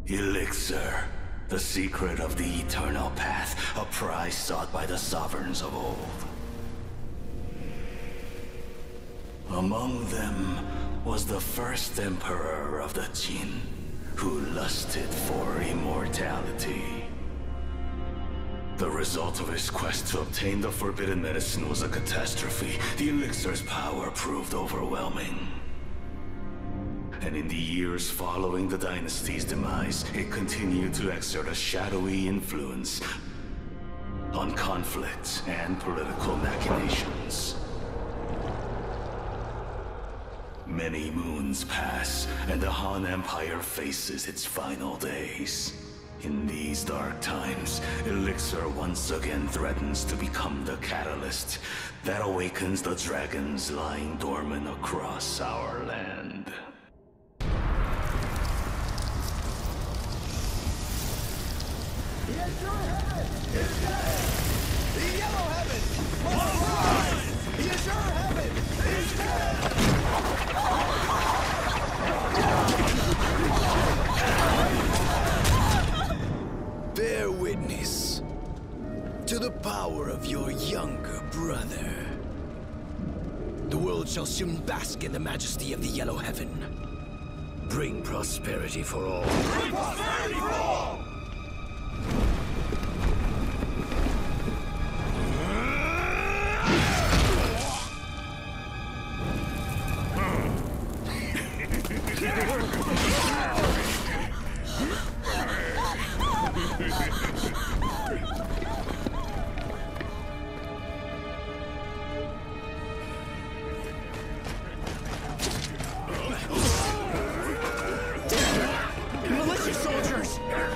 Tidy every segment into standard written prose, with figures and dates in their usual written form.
Elixir, the secret of the eternal path, a prize sought by the sovereigns of old. Among them was the first emperor of the Jin, who lusted for immortality. The result of his quest to obtain the forbidden medicine was a catastrophe. The elixir's power proved overwhelming. And in the years following the dynasty's demise, it continued to exert a shadowy influence on conflict and political machinations. Many moons pass, and the Han Empire faces its final days. In these dark times, Elixir once again threatens to become the catalyst that awakens the dragons lying dormant across our land. The Azure Heaven is dead! The Yellow Heaven must rise! The Azure Heaven is dead! Bear witness to the power of your younger brother. The world shall soon bask in the majesty of the Yellow Heaven. Bring prosperity for all. Bring prosperity for all! Militia soldiers!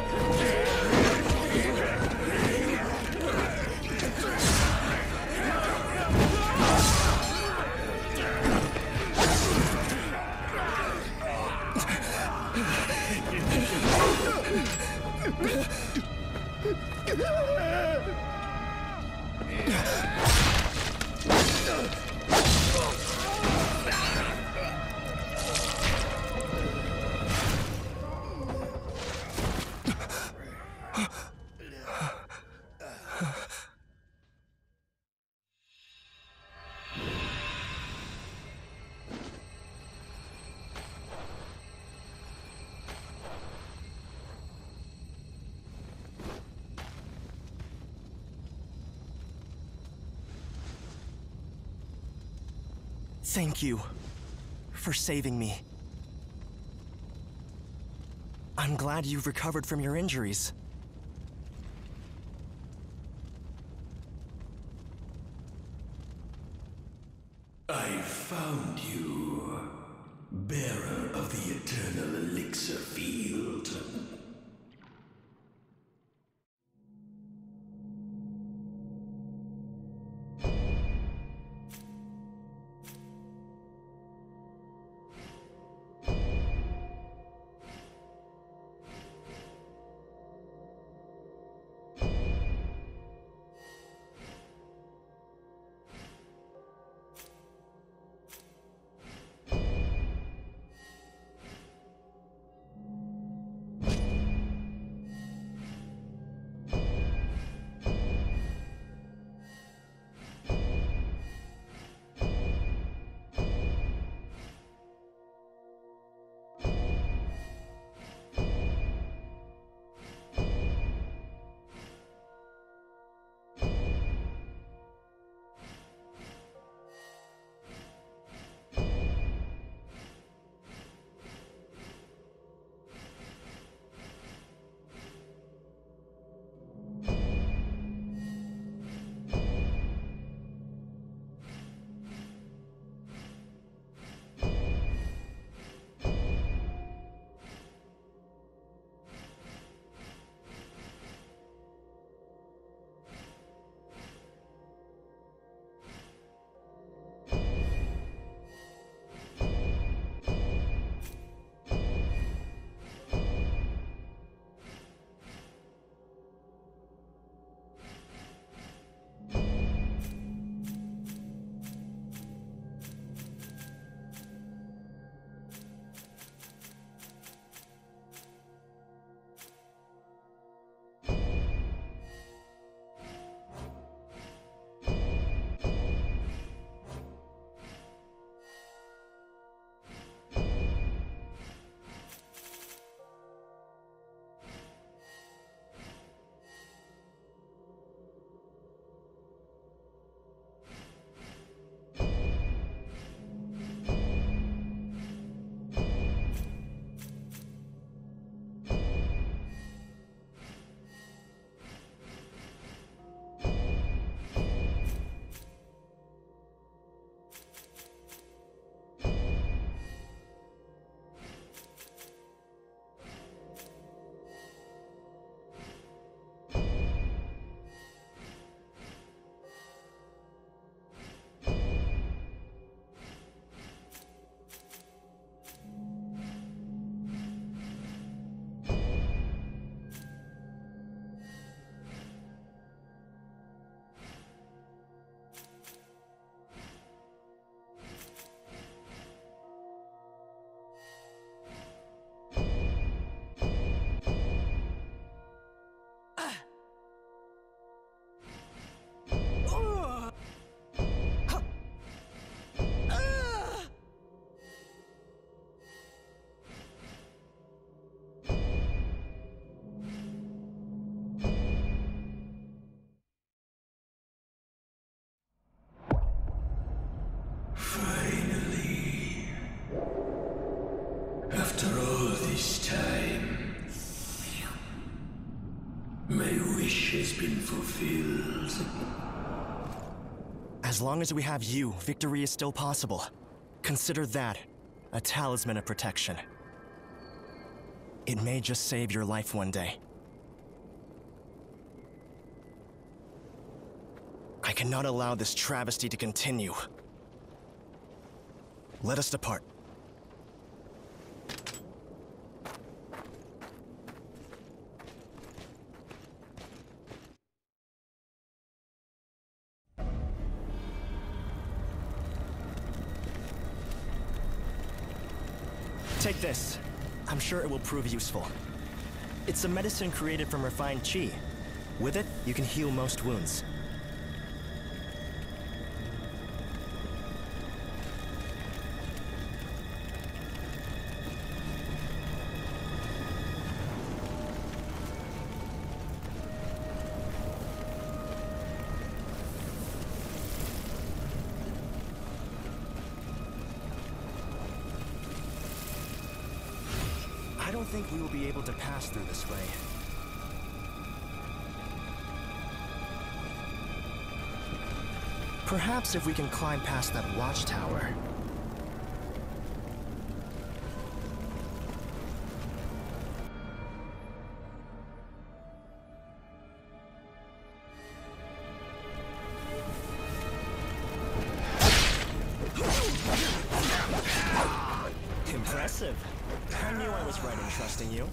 Thank you for saving me. I'm glad you've recovered from your injuries. I found you, bearer of the eternal elixir field. wish has been fulfilled. As long as we have you, victory is still possible. Consider that a talisman of protection. It may just save your life one day. I cannot allow this travesty to continue. Let us depart. Take this. I'm sure it will prove useful. It's a medicine created from refined qi. With it, you can heal most wounds. I don't think we will be able to pass through this way. Perhaps if we can climb past that watchtower. Impressive. I knew I was right in trusting you.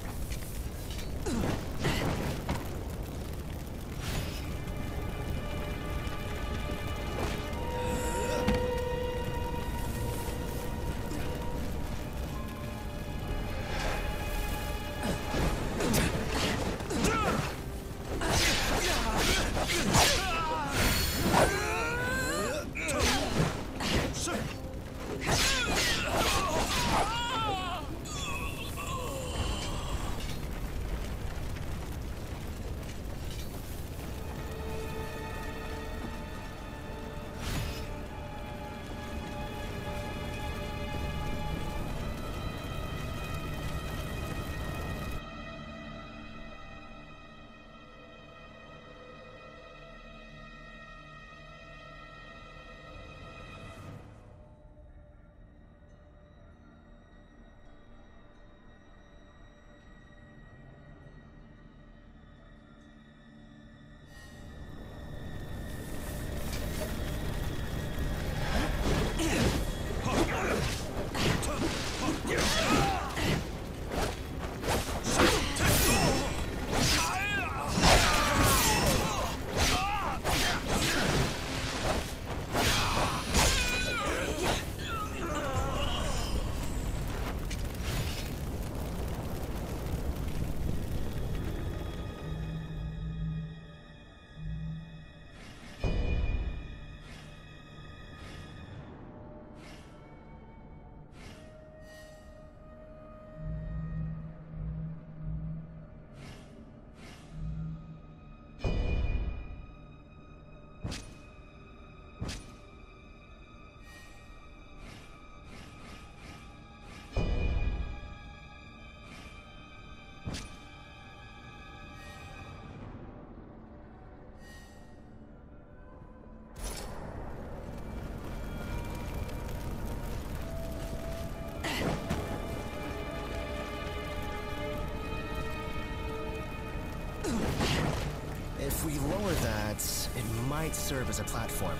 If we lower that, it might serve as a platform.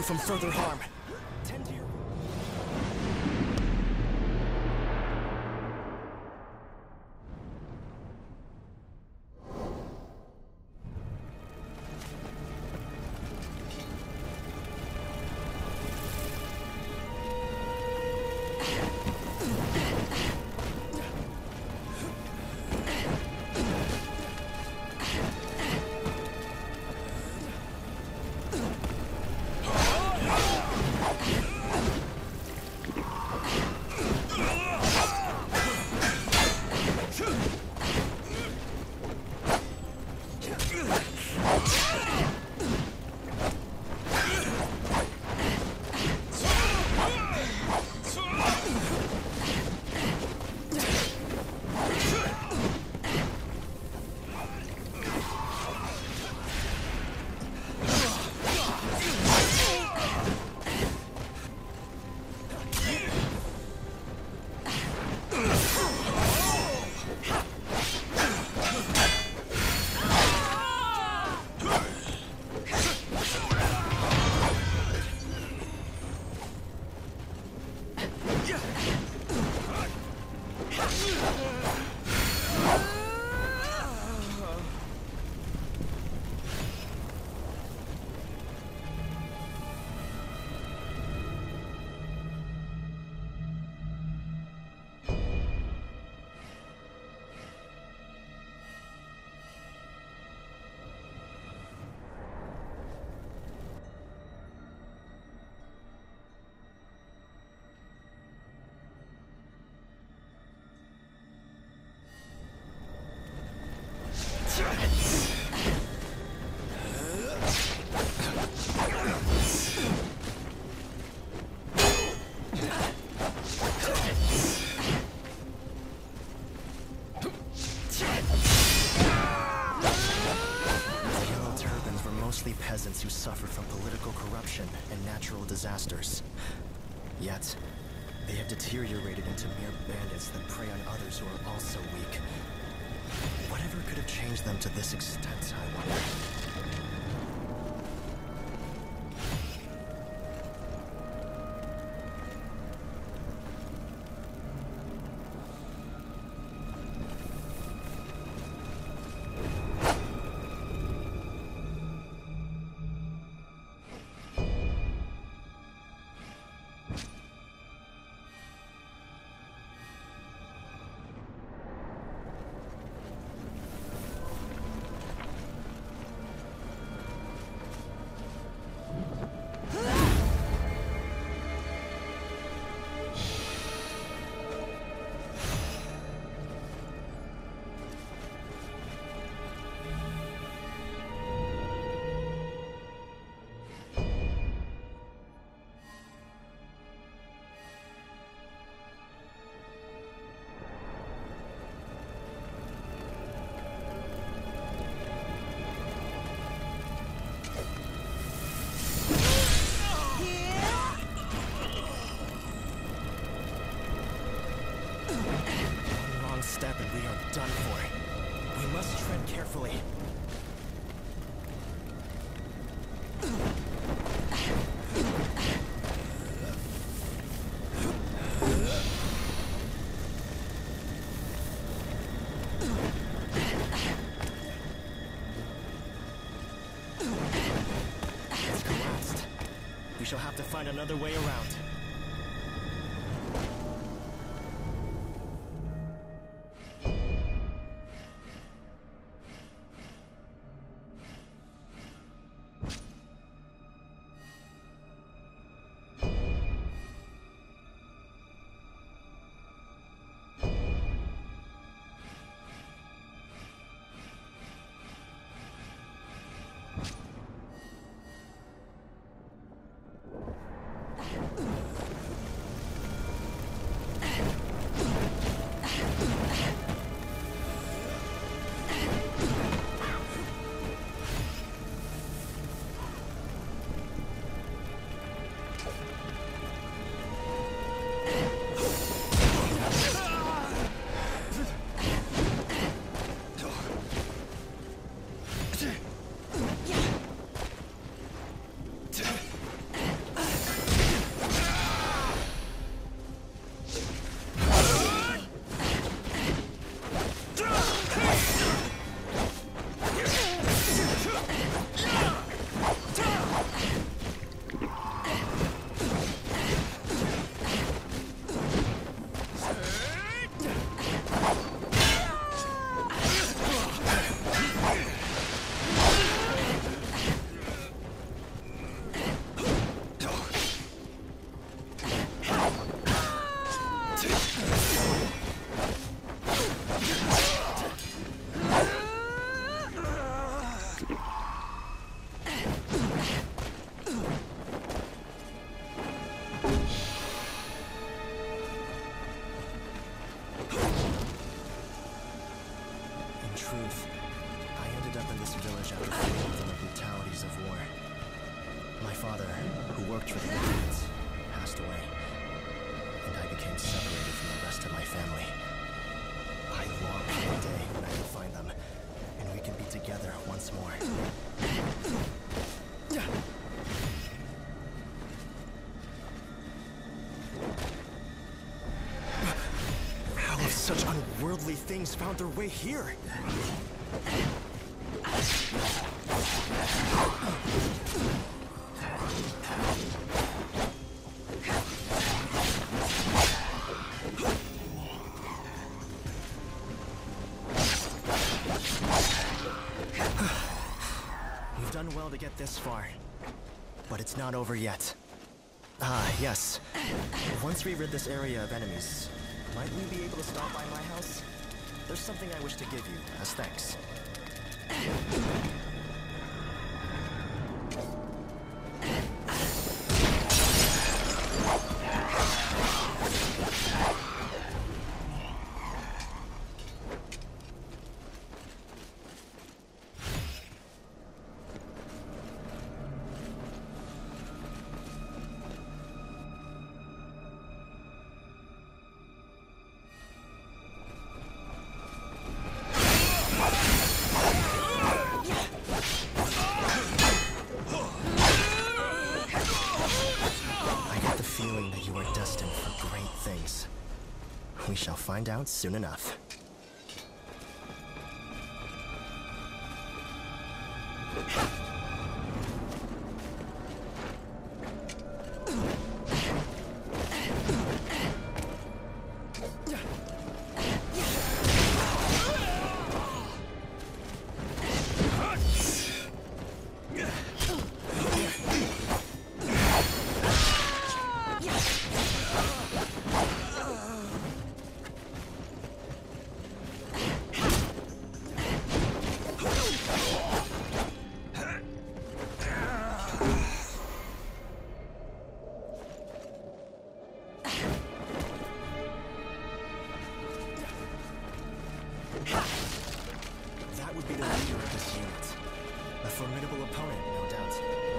from further harm. Tend to your... Peasants who suffer from political corruption and natural disasters. Yet, they have deteriorated into mere bandits that prey on others who are also weak. Whatever could have changed them to this extent, I wonder? Step and we are done for. We must tread carefully. It's collapsed. We shall have to find another way around. truth, I ended up in this village after fleeing from the brutalities of war. My father, who worked for the Indians, passed away, and I became separated from the rest of my family. I long for the day when I can find them, and we can be together once more. How have such unworldly things found their way here? You've done well to get this far, but it's not over yet. Ah, yes. Once we rid this area of enemies, might we be able to stop by my house? There's something I wish to give you as thanks. We shall find out soon enough. That would be the leader of this unit. A formidable opponent, no doubt.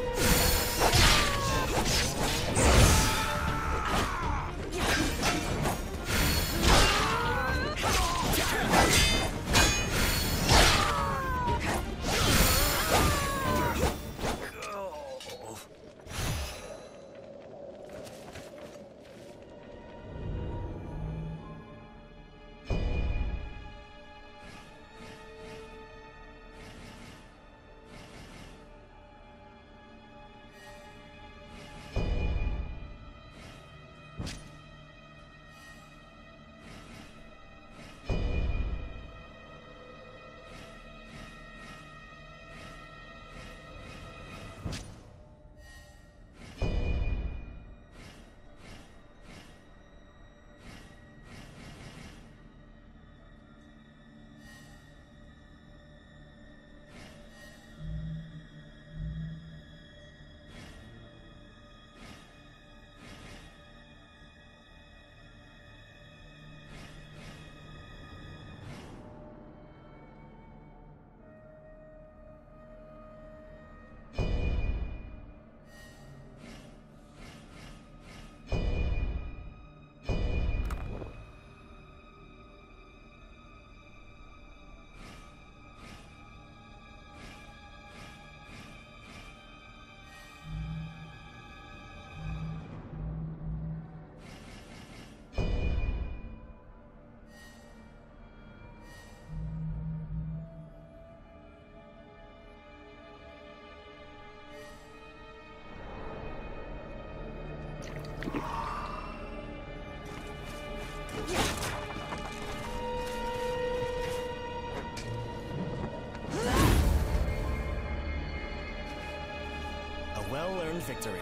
A well-earned victory.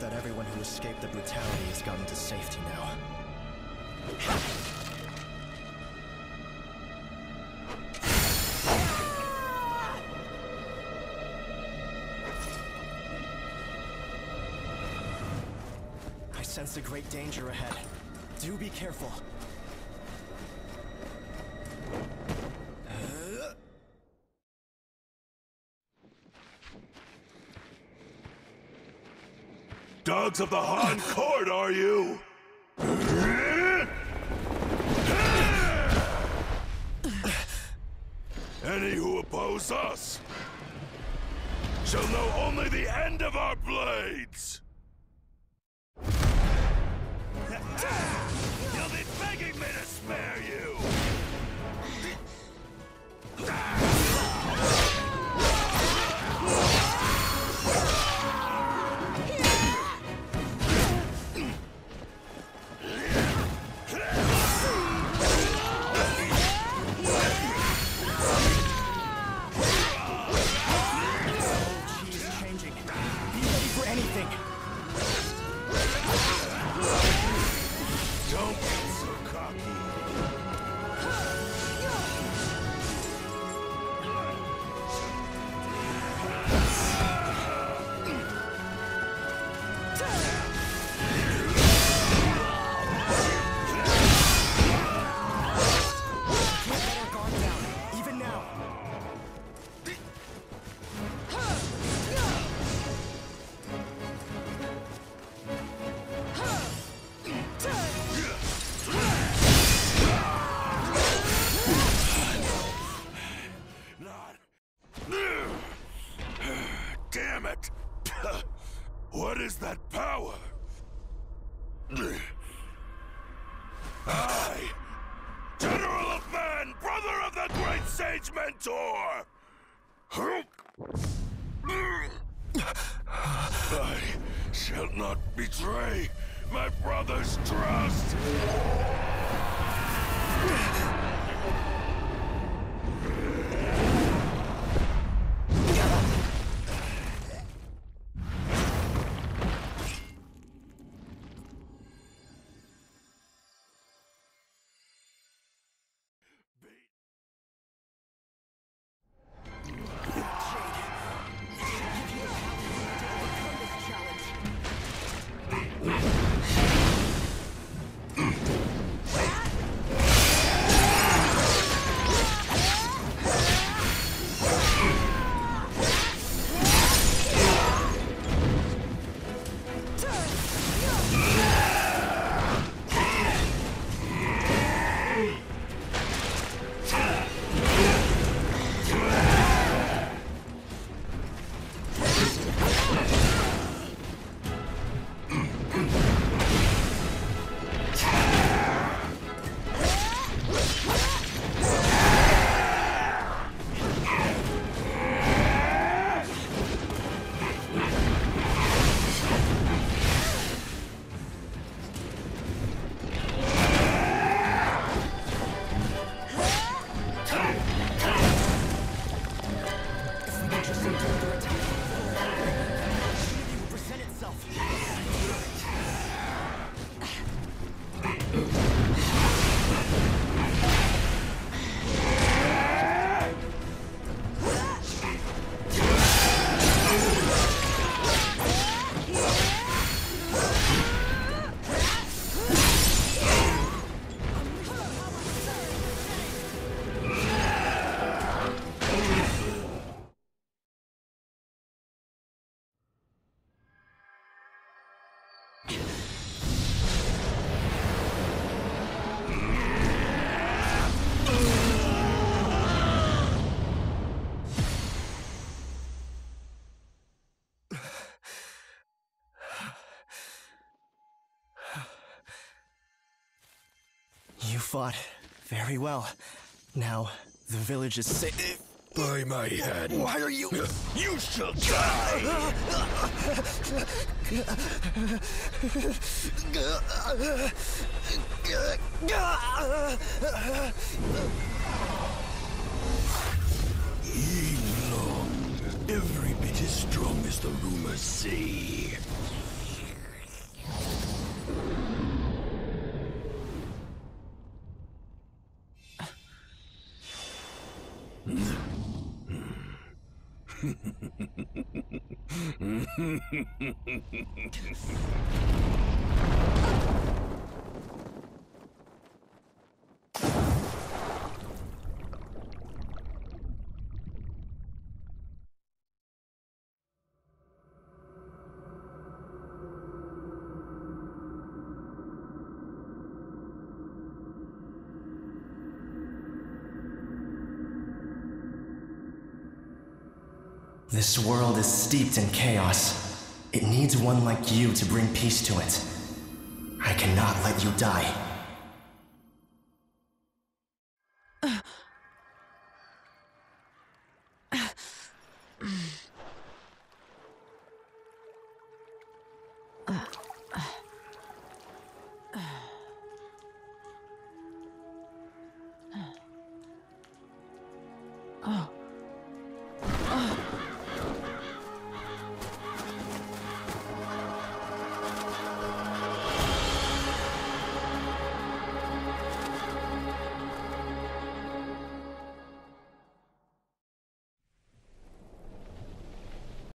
that everyone who escaped the brutality has gotten to safety now. I sense a great danger ahead. Do be careful. Dogs of the Han Court, are you? Any who oppose us shall know only the end of our blades! You'll be begging me to spare you! Don't get so cocky. Damn it! What is that power? I, General of Man, brother of the great sage Mentor! I shall not betray my brother's trust! You fought very well. Now, the village is safe. By my head. Why are you... You shall die! Ying Long, every bit as strong as the rumors say. This world is steeped in chaos. It needs one like you to bring peace to it. I cannot let you die.